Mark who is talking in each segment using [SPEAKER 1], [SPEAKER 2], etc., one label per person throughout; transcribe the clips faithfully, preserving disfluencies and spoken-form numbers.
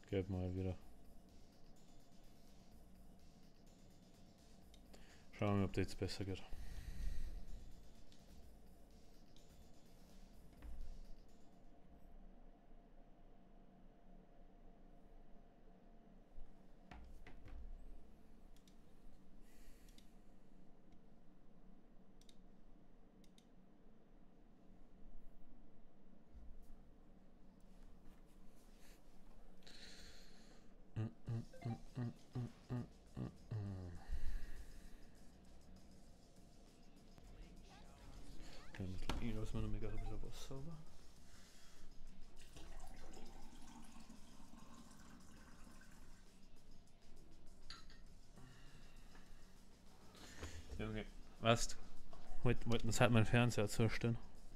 [SPEAKER 1] Geht mal wieder. Schauen wir mal, ob das jetzt besser geht. Hier lassen wir noch mega ein bisschen Wasser sauber. Junge, weißt du, heute wollten uns halt mein Fernseher zerstören.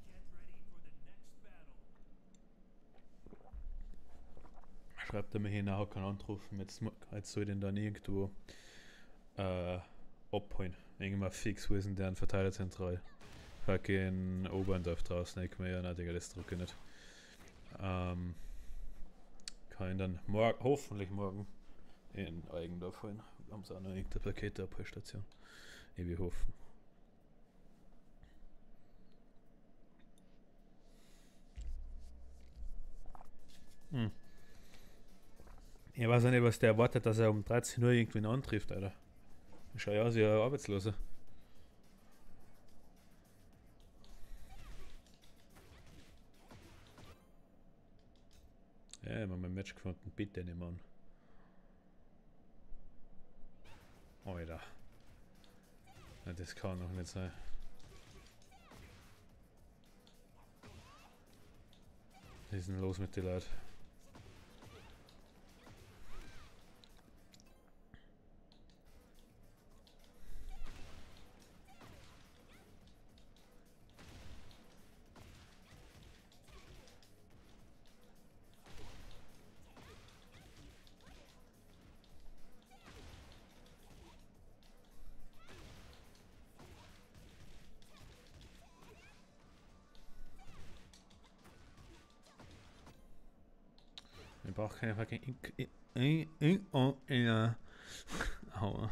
[SPEAKER 1] Schreibt er mir hier nachher, kann anrufen, jetzt, jetzt soll ich den dann irgendwo äh, abholen. Irgendwann fix, wo ist denn der an Verteilerzentrale? Fucking Oberndorf draußen, ich kann mir ja nicht, Digga, das drücke ich nicht. Ähm, kann ich dann morgen, hoffentlich morgen in Eigendorf holen. Haben sie auch noch irgendeine Paketabholstation. Ich will hoffen. Hm. Ich weiß auch nicht, was der erwartet, dass er um dreizehn Uhr irgendwen antrifft, Alter. Ich schau ja aus wie ein Arbeitsloser. Ja, ich hab mein Match gefunden, bitte nicht, Mann. Alter. Ja, das kann noch nicht sein. Was ist denn los mit den Leuten? Ich brauche keine fucking... Aua.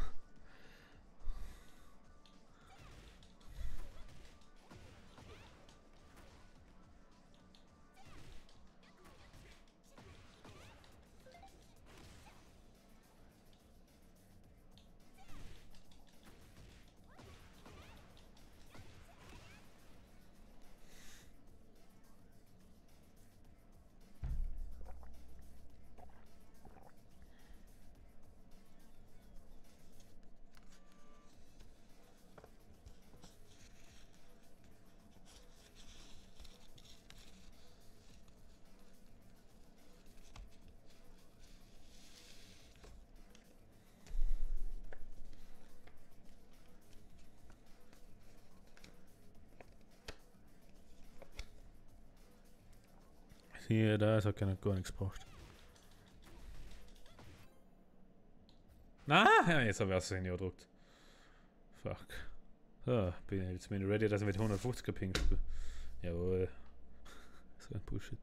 [SPEAKER 1] Hier, da ist auch keiner gar nichts gebraucht. Ah, ja, jetzt habe ich es gedruckt. Fuck. So, bin jetzt bin ich ready, dass ich mit hundertfünfziger Ping spiele. Jawohl. So ein Bullshit.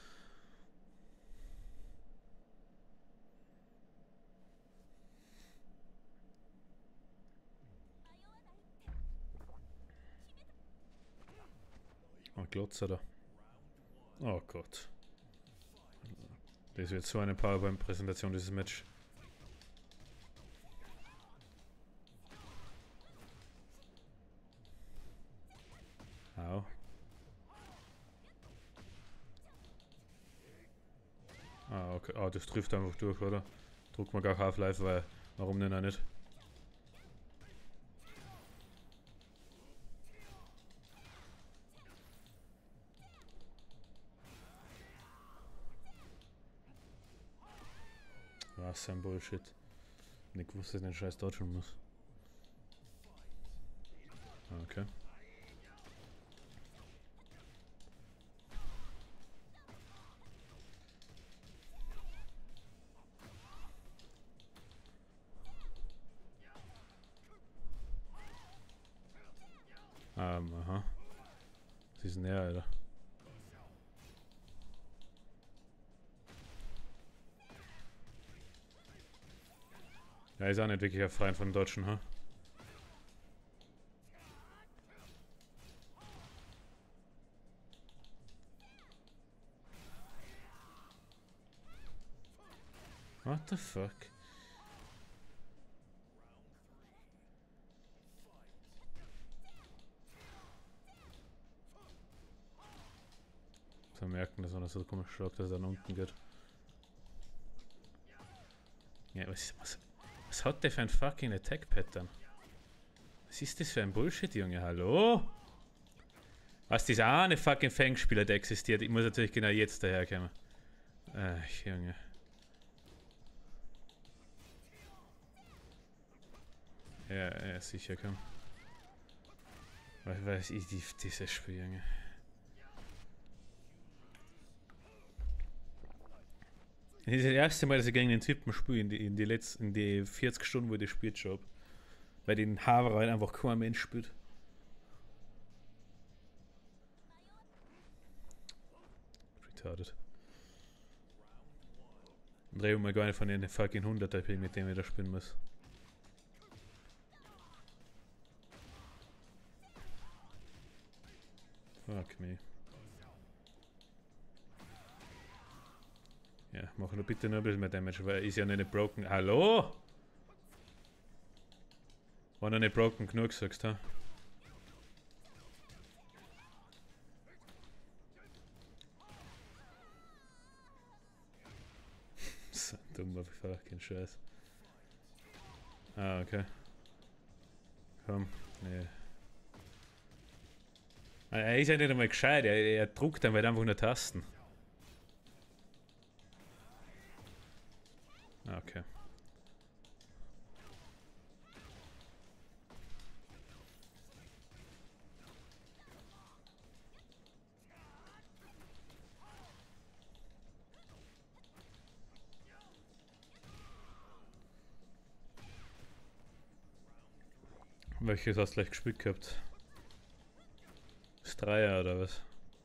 [SPEAKER 1] Oh, Glotzer da. Oh Gott. Das wird so eine PowerPoint-Präsentation, dieses Match. Au. Ah, okay. Ah, das trifft einfach durch, oder? Druck mal gar Half-Life, weil warum denn auch nicht? Was ein Bullshit. Nicht gewusst, dass ich den Scheiß dodgen muss. Okay. Ähm, aha. Sie ist näher, Alter. Ja, ist auch nicht wirklich ein Freund von Deutschen, ha? What the fuck? So merken, dass er so komisch schaut, dass er nach unten geht. Ja, was, was, was hat der für ein fucking Attack-Pattern? Was ist das für ein Bullshit, Junge? Hallo? Was, dieser eine fucking Fangspieler, der existiert? Ich muss natürlich genau jetzt daherkommen. Ach, Junge. Ja, ja, sicher, komm. Was weiß ich, die, dieses Spiel, Junge. Das ist das erste Mal, dass ich gegen den Typen spiele, in die, in die letzten, in die vierzig Stunden, wo ich das Spiel habe. Weil den Haver halt einfach kein Mensch spielt. Retarded. Und reden wir gar nicht von den fucking hundert I P, mit dem ich da spielen muss. Fuck me. Ja, mach nur bitte nur ein bisschen mehr Damage, weil ist ja noch nicht broken. Hallo? War noch nicht broken genug, sagst du? So ein dummer fucking Scheiß. Ah, okay. Komm, nee. Er ist ja nicht einmal gescheit, er, er druckt dann halt einfach nur Tasten. Okay. Welches hast du gleich gespielt gehabt? Das Dreier oder was?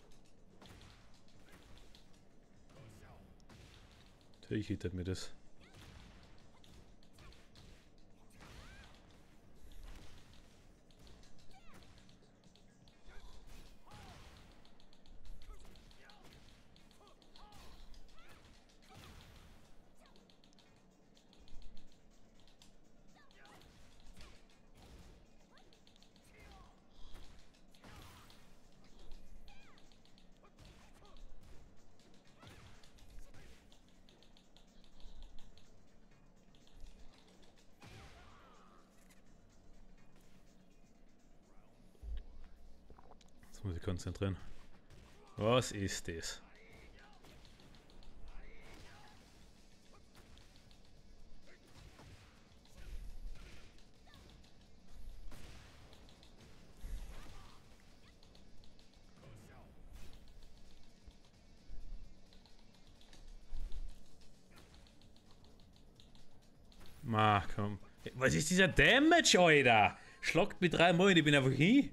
[SPEAKER 1] Natürlich hittet mir das. Jetzt muss ich konzentrieren. Was ist das? Ma, komm. Was ist dieser Damage, Alter? Schlagt mit drei Mal und ich bin einfach hin.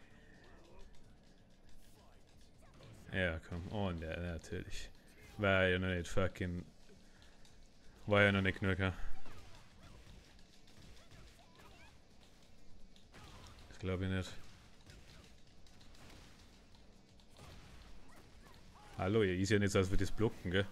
[SPEAKER 1] Ja, komm. Oh, ja, natürlich. War ja noch nicht fucking... War ja noch nicht genug, ja. Das glaube ich nicht. Hallo, ihr ist ja nicht so, als würde das blocken, gell?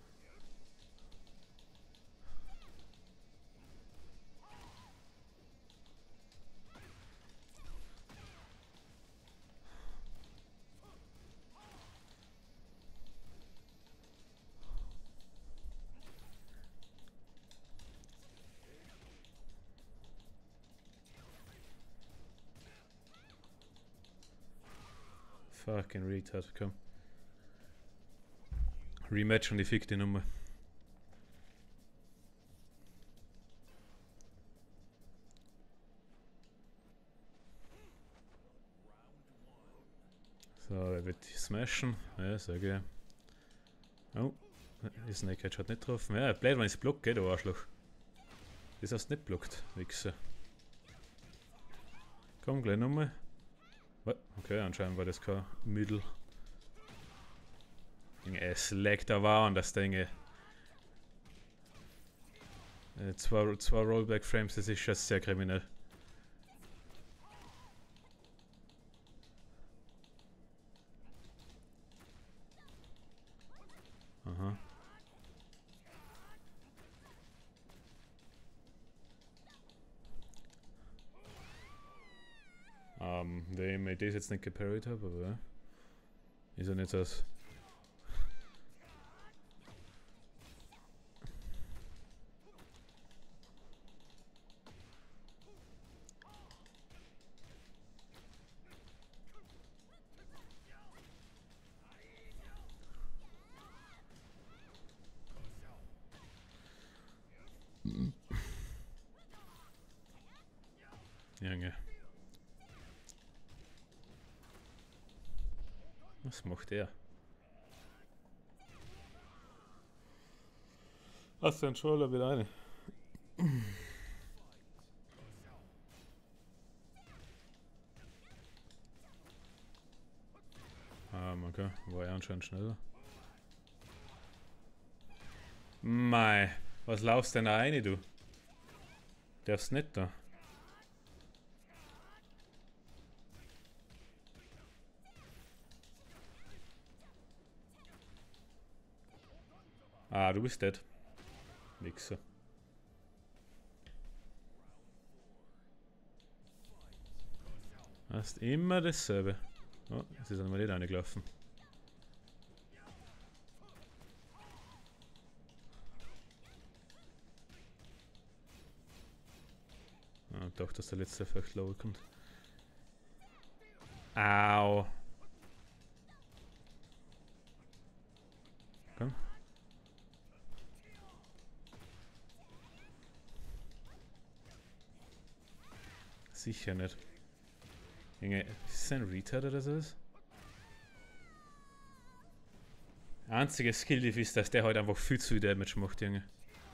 [SPEAKER 1] Fucking retard, komm. Rematch und ich fick die Nummer. So, er wird smashen. Ja, sehr geil. Oh, die Snake Edge hat nicht getroffen. Ja, blöd, wenn ich es blockt, gell, du Arschloch. Das hast du nicht blockt, Wichser. Komm, gleich nochmal. Okay, anscheinend war das kein Mittel. Es leckt aber an das Ding. Äh, zwei, zwei Rollback-Frames, das ist schon sehr kriminell. Aha. Ähm, wem ich das jetzt nicht geparried habe, aber ist ja nicht das. Junge. Was macht der? Hast du den Troller wieder eine? Ah, okay. War ja anscheinend schneller. Mei, was laufst denn da rein, du? Darfst nicht da. Ah, du bist dead. Wichser. Hast immer dasselbe. Oh, jetzt ist einmal nicht reingelaufen. Ah, ich dachte, dass der letzte Effekt low kommt. Au. Komm. Sicher nicht. Junge, ist das ein Retard oder so? Einziger Skill-Diff ist, dass der halt einfach viel zu viel Damage macht, Junge.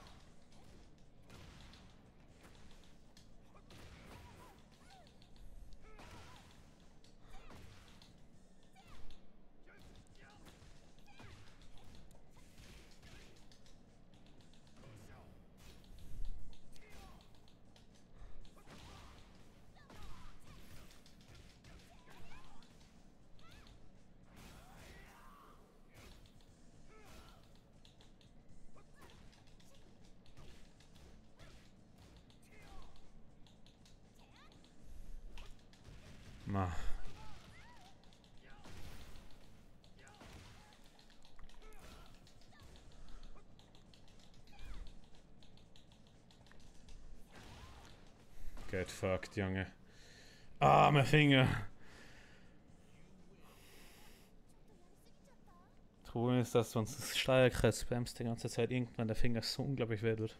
[SPEAKER 1] Ma. Get fucked, Junge. Ah, mein Finger. Das Problem ist, dass du uns das Steuerkreuz spamst die ganze Zeit, irgendwann der Finger so unglaublich weh wird.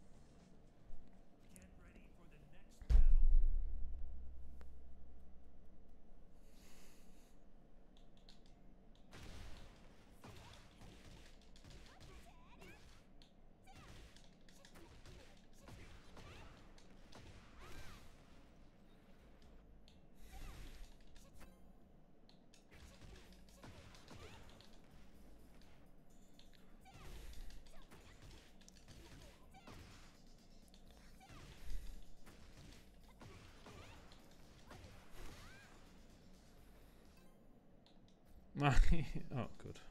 [SPEAKER 1] Oh, gut.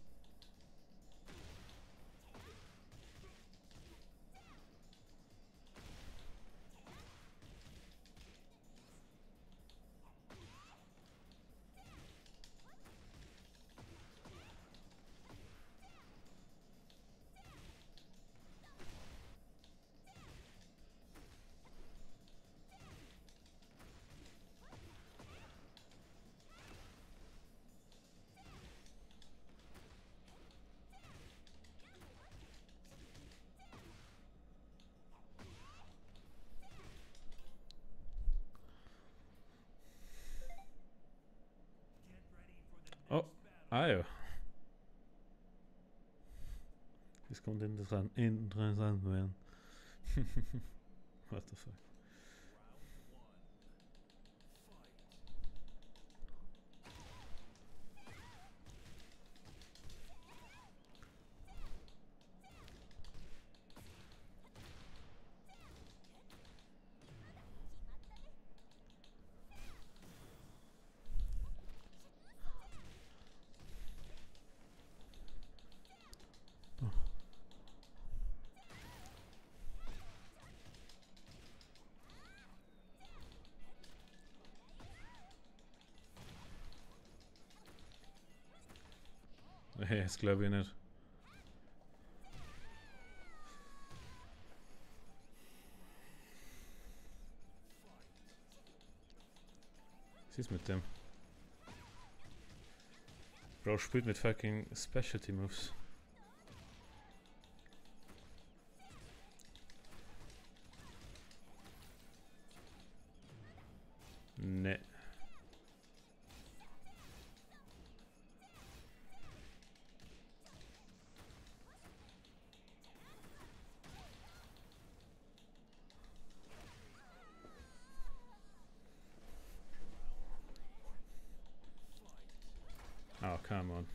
[SPEAKER 1] Oh, ah ja. Das kommt interessant, interessant werden. What the fuck. Nee, das glaube ich nicht. Was ist mit dem? Bro spielt mit fucking Specialty Moves. Ne. Oh, come on.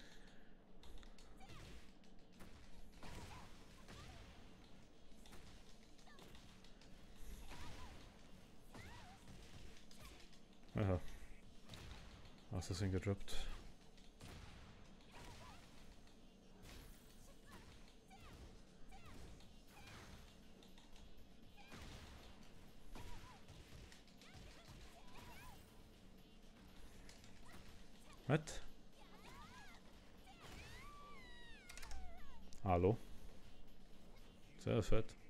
[SPEAKER 1] Aha. Was ist denn gedroppt? Was? Hallo? Sehr fett.